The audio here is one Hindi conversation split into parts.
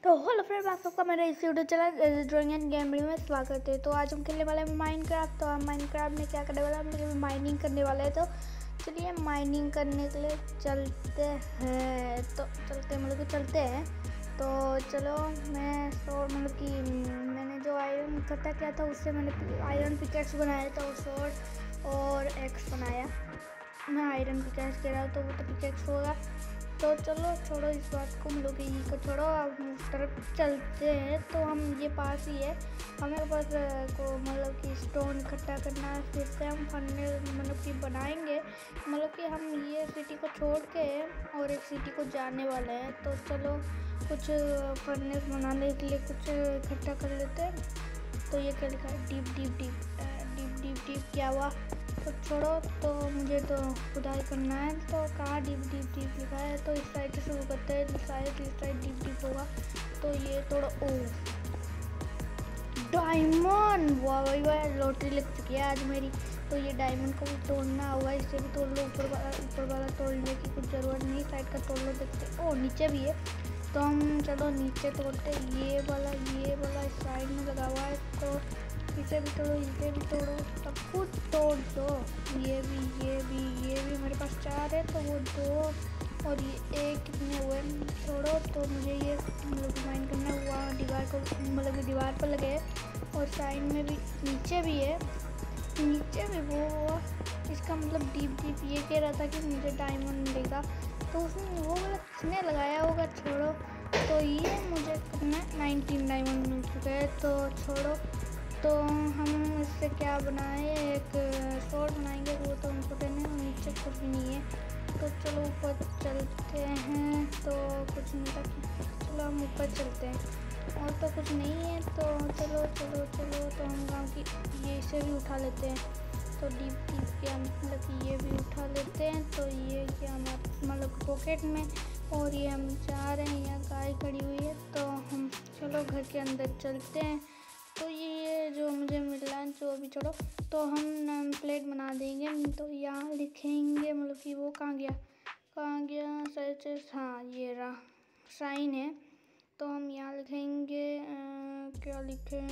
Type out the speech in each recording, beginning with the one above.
तो हेलो फ्रेंड्स, आप सबका मेरा इस YouTube channel drawing and gaming में स्वागत है। तो आज हम खेलने वाले हैं माइनक्राफ्ट। तो हम माइनक्राफ्ट में क्या करने वाले हैं, हम लोग माइनिंग करने वाले हैं। तो चलिए माइनिंग करने के लिए चलते हैं। चलते हैं। तो चलो मैं मतलब कि मैंने जो आयरन इकट्ठा किया था उससे मैंने आयरन पिकेक्स बनाया था, स्वॉर्ड और एक्स बनाया। मैं आयरन पिकेक्स कह रहा हूँ तो वो तो पिकेक्स होगा। तो चलो छोड़ो इस बात को, हम लोग ये को छोड़ो, अब उस तरफ चलते हैं। तो हम ये पास ही है, हमें बस को मतलब कि स्टोन इकट्ठा करना है, फिर से हम फन्ने मतलब कि बनाएंगे। मतलब कि हम ये सिटी को छोड़ के और एक सिटी को जाने वाले हैं। तो चलो कुछ फन्ने बनाने के लिए कुछ इकट्ठा कर लेते हैं। तो ये क्या लिखा है, deep deep deep deep deep deep क्या हुआ, तो छोड़ो। तो मुझे तो खुदाई करना है। तो कहाँ डीप डीप डीप लिखा है, तो इस साइड से शुरू करते हैं, शायद इस साइड डीप डीप होगा। तो ये थोड़ा ओ डायमंड, वाह भाई वाह, लॉटरी लग चुकी है आज मेरी। तो ये डायमंड को भी तोड़ना होगा, इससे भी तोड़ लो। ऊपर वाला तोड़ने की कुछ ज़रूरत नहीं, साइड का तोड़ लो। देखते ओ नीचे भी है, तो हम चलो नीचे तोड़ते। ये वाला इस साइड में लगा हुआ है, तो इसे भी तोड़ो, इसे भी तोड़ो, सब कुछ तोड़ दो। ये भी मेरे पास 4 है, तो वो 2 और ये 1 कितने हुए छोड़ो। तो मुझे ये मतलब माइन करना हुआ दीवार को, मतलब दीवार पर लगे। और साइड में भी नीचे भी है, नीचे भी वो हुआ। इसका मतलब डीप डीप ये कह रहा था कि मुझे डायमंड मिलेगा, तो उसने वो मतलब किसने लगाया होगा, छोड़ो। तो ये मुझे कितना 19 डायमंड मिल चुका है। तो छोड़ो। तो हम इससे क्या बनाए, एक स्वॉर्ड बनाएंगे, वो तो इम्पोर्टेंट है, और नीचे कुछ भी नहीं है। तो चलो ऊपर चलते हैं। तो कुछ नहीं था, चलो हम ऊपर चलते हैं, और तो कुछ नहीं है। तो चलो तो हम गाँव की ये इसे भी उठा लेते हैं। तो डीप के मतलब कि ये भी उठा लेते हैं। तो ये क्या मतलब पॉकेट में, और ये हम जा रहे हैं, यहाँ गाय खड़ी हुई है। तो हम चलो घर के अंदर चलते हैं। तो ये जो मुझे मिला जो अभी छोड़ो। तो हम नेम प्लेट बना देंगे। तो यहाँ लिखेंगे, मतलब कि वो कहाँ गया सच, हाँ ये रहा, साइन है। तो हम यहाँ लिखेंगे क्या लिखें,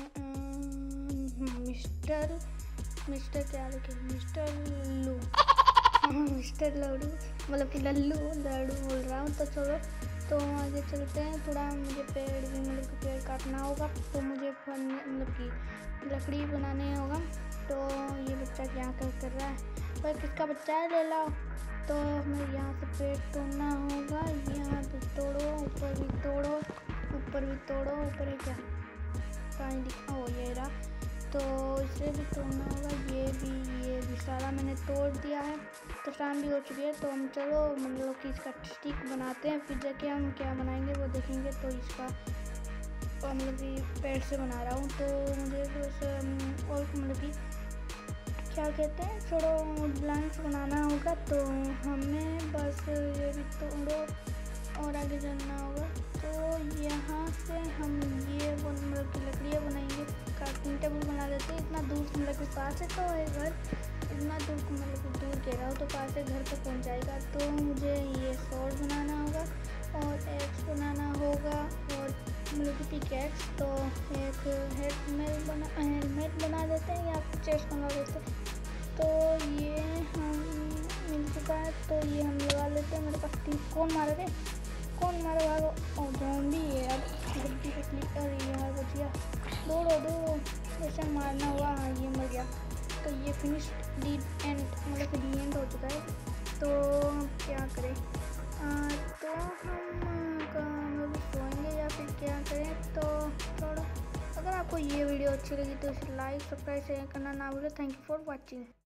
मिस्टर क्या लिखें, मिस्टर लल्लू मिस्टर लल्लू, मतलब कि लल्लू बोल रहा हूँ। तो चलो तो आगे चलते हैं। थोड़ा मुझे पेड़ भी मतलब कि पेड़ काटना होगा, तो मुझे मतलब कि लकड़ी बनाने होगा। तो ये बच्चा क्या कर रहा है, पर किसका बच्चा है, ले लाओ। तो हमें यहाँ से पेड़ तोड़ना होगा, यहाँ पे तोड़ो, ऊपर भी तोड़ो, ऊपर है क्या, कहीं दिखा हो ये रहा। तो इसे भी तोड़ना होगा, ये भी सारा मैंने तोड़ दिया है। तो शाम भी हो चुकी है। तो हम चलो मतलब कि इसका स्टिक बनाते हैं, फिर जाके हम क्या बनाएंगे वो देखेंगे। तो इसका मतलब कि पेड़ से बना रहा हूँ। तो मुझे बस और मतलब कि क्या कहते हैं, थोड़ा ब्लैंक्स बनाना होगा। तो हमें बस ये भी तोड़ो और आगे चलना होगा। तो यहाँ से हम ये मतलब की लकड़ियाँ बनाएंगे, क्राफ्टिंग टेबल बना देते हैं। इतना दूर मतलब के पास है, तो है घर, इतना दूर मतलब दूर कह रहा हूँ, तो पास है, घर पे पहुँच जाएगा। तो मुझे ये स्वॉर्ड बनाना होगा और एक्स बनाना होगा, और मतलब की पिकैक्स। तो एक हेलमेट बना देते हैं, या फिर चेस्ट बना देते हैं। तो ये हम मिल चुका है, तो ये हम लगा लेते हैं। मेरे पास 3 कौन मारे भागो, और ज़ॉम्बी है। अब गलती से क्लिक, अरे यार बच गया, दौड़ो ऐसे मारना हुआ, हाँ ये मर गया। तो ये फिनिश दी एंड मतलब कि दी एंड हो चुका है। तो क्या करें, तो हम सोएंगे या फिर क्या करें। तो थोड़ा अगर आपको ये वीडियो अच्छी लगी तो इसे लाइक सब्सक्राइब शेयर करना ना भूलें। Thank you for watching.